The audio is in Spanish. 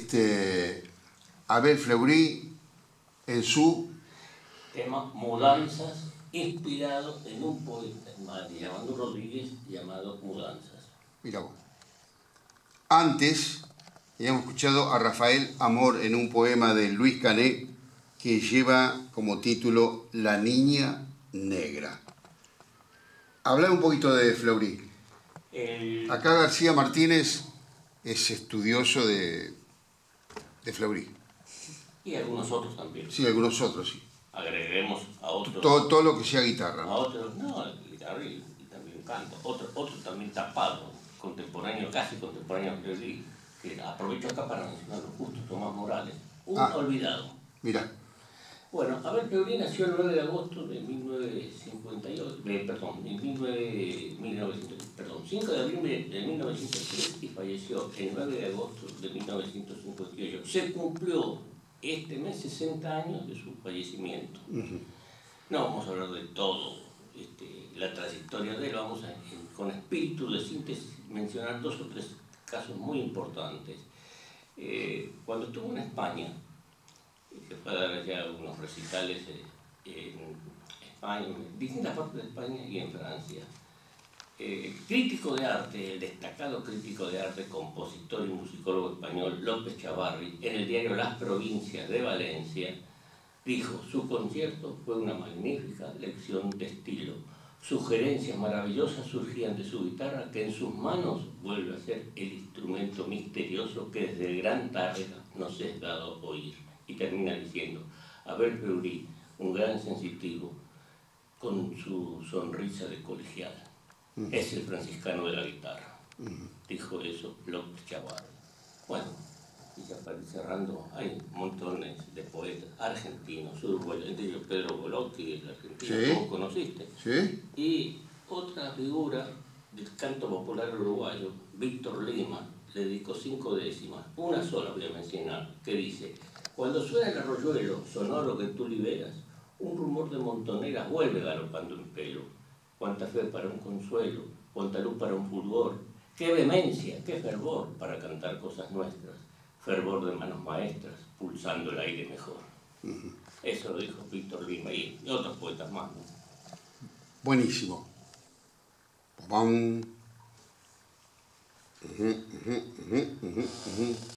Abel Fleury en su tema Mudanzas, inspirado en un poeta de Yamandú Rodríguez llamado Mudanzas. Mira vos. Antes habíamos escuchado a Rafael Amor en un poema de Luis Canet que lleva como título La Niña Negra. Hablar un poquito de Fleury. Acá García Martínez es estudioso de Fleury. Y algunos otros también. Sí, algunos otros, sí. Agreguemos a otros. Todo lo que sea guitarra. A otros, no, guitarra y también canto. Otro también tapado, contemporáneo, casi contemporáneo a Fleury, que aprovecho acá para mencionarlo justo, Tomás Morales, un olvidado. Mira. Bueno, Abel Fleury nació el 9 de agosto de 1958, 5 de abril de 1903 y falleció el 9 de agosto de 1958. Se cumplió este mes 60 años de su fallecimiento. No vamos a hablar de todo la trayectoria de él, vamos a, con espíritu de síntesis, mencionar 2 o 3 casos muy importantes. Cuando estuvo en España, que fue a dar allá unos recitales en España, en distintas partes de España y en Francia. Crítico de arte, el destacado crítico de arte, compositor y musicólogo español López Chavarri, en el diario Las Provincias de Valencia, dijo: su concierto fue una magnífica lección de estilo. Sugerencias maravillosas surgían de su guitarra, que en sus manos vuelve a ser el instrumento misterioso que desde el gran Tárrega nos es dado oír. Y termina diciendo: Abel Fleury, un gran sensitivo, con su sonrisa de colegial. Es el franciscano de la guitarra. Dijo eso López Chavarri. Bueno, y ya para ir cerrando, hay montones de poetas argentinos, uruguayos, entre ellos Pedro Bolotti, el argentino, ¿sí? ¿Cómo conociste? ¿Sí? Y otra figura del canto popular uruguayo, Víctor Lima, le dedicó 5 décimas, una sola voy a mencionar, que dice: cuando suena el arroyuelo sonoro que tú liberas, un rumor de montoneras vuelve galopando en pelo. Cuánta fe para un consuelo, cuánta luz para un fulgor, qué vehemencia, qué fervor para cantar cosas nuestras, fervor de manos maestras, pulsando el aire mejor. Eso lo dijo Víctor Lima y otros poetas más, ¿no? Buenísimo. Vamos.